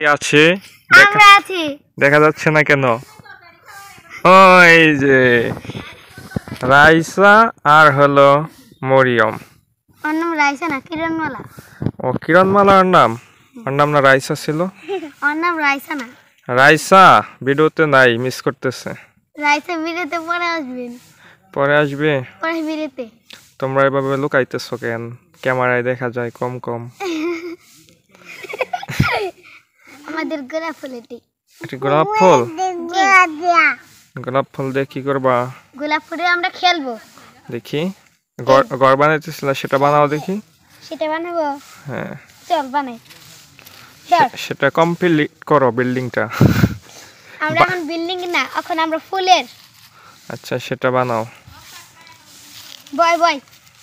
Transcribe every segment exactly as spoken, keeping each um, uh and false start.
আছে আমরা আছি দেখা যাচ্ছে না কেন? ওই যে রাইসা আর হলো মরিয়ম। ওর নাম রাইসা না কিরণমালা। ও কিরণমালা ওর নাম? ওর নাম না রাইসা ছিল? ওর নাম রাইসা না। রাইসা ভিডিওতে নাই, মিস করতেছে। রাইসা ভিডিওতে পরে আসবেন। পরে আসবে? পরে ভিডিওতে। তোমরা এভাবে লুকাইতেছো কেন? ক্যামেরায় দেখা যায় কম কম। আমাদের গোলাপ ফুল এটি। এটি গোলাপ ফুল? গোলাপ ফুল দিয়ে কি করবা? গোলাপ ফুলে আমরা খেলবো। দেখি ঘর বানাইতেছিল, সেটা বানাও দেখি। সেটা বানাবো? হ্যাঁ চল বানাই। সেটা কমপ্লিট করো বিল্ডিংটা। আমরা এখন বিল্ডিং না, এখন আমরা ফুলের। আচ্ছা সেটা বানাও। বয় বয়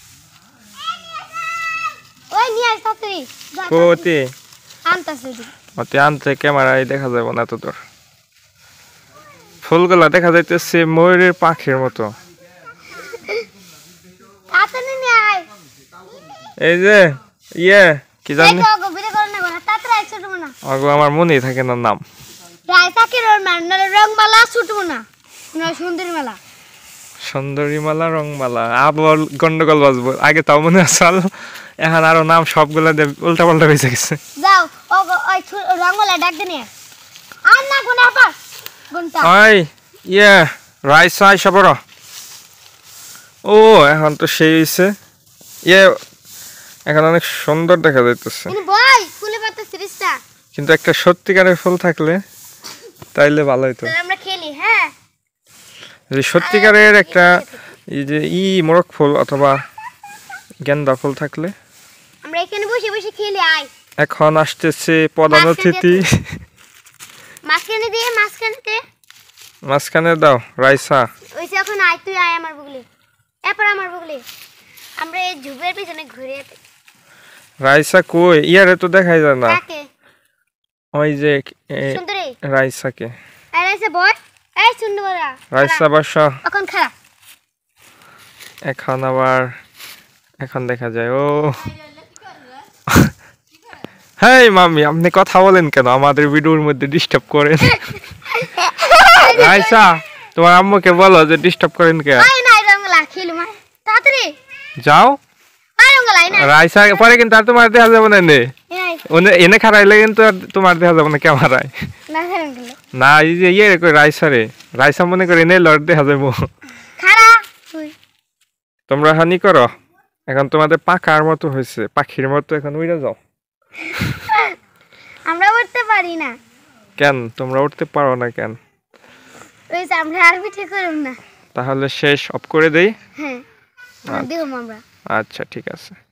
ওই নিয়ে আয় তাড়াতাড়ি। কোতি আনতাছে দি। ওতে আনতে ক্যামেরায় দেখা যাবে না তো তোর। ফুলগুলা দেখা যাইতেছে ময়ূরের পাখির মতো। তাড়াতাড়ি নিয়ে আয়। এই যে ইয়ে কি জানি, এই তো গো ভিডিও করো না গো, তাড়াতাড়ি আয় ছুটবো না। আগো আমার মনেই থাকে না নাম। রাইসা কি রং রংমালা ছুটবো না, না সুন্দরী মেলা। সুন্দরী মালা রংমালা আবার গন্ডগোল বাজবো। আগে তাও মনে আসল, এখন আরো নাম সবগুলা উল্টা পাল্টা বেঁচে গেছে। যাও ও ওই রংমালা ডাক দে নিয়ে আর না গুনা পাস গুনটা। ওই ইয়ে রাইসা আইসা বড়। ও এখন তো সেই হইছে। ইয়ে এখন অনেক সুন্দর দেখা যাইতেছে। কিন্তু ভাই ফুলে পাতা সিরিজটা, কিন্তু একটা সত্যিকারের ফুল থাকলে তাইলে ভালো হইতো। তাহলে আমরা খেলি। হ্যাঁ যে সত্যিকারের একটা এই যে ই মোরগ ফুল অথবা গেন্দা ফুল থাকলে আমরা এখানে বসে বসে খেলি। আয় এখন আসতেছে প্রধান অতিথি। মাঝখানে দিয়ে মাঝখানে দে, মাঝখানে দাও রাইসা। ওই যে এখন আয় তুই আয় আমার বুগলি, এরপর আমার বুগলি। আমরা এই ঝুপের পিছনে ঘুরে রাইসা কই? ইয়ারে তো দেখাই যায় না। কাকে? ওই যে সুন্দরী রাইসাকে। এই রাইসা বল, এই সুন্দরী রাইসা বসা। এখন খারাপ এখন আবার এখন দেখা যায়। ও হেই মামি, আপনি কথা বলেন কেন? আমাদের ভিডিওর মধ্যে ডিস্টার্ব করেন। রাইসা তোমার আম্মুকে বলো যে ডিস্টার্ব করেন কে? আই না রংলা খেলু মা তাড়াতাড়ি যাও। আই রংলা আই না রাইসা পরে কিন্তু আর তোমার দেখা যাবে না। এনে এই ওনে এনে খারাইলে কিন্তু আর তোমার দেখা যাবে না ক্যামেরায়। না রংলা না এই যে ইয়ে কই রাইসা রে, রাইসা মনে করে এনে লড় দেখা যাবো। খারা তুই তোমরা হানি করো। এখন তোমাদের পাখার মতো হয়েছে, পাখির মতো এখন উড়ে যাও। আমরা উঠতে পারি না কেন তোমরা উঠতে পারো না কেন? ওই যে আমরা আর পিঠে করব না। তাহলে শেষ অফ করে দেই। হ্যাঁ দেব আমরা। আচ্ছা ঠিক আছে।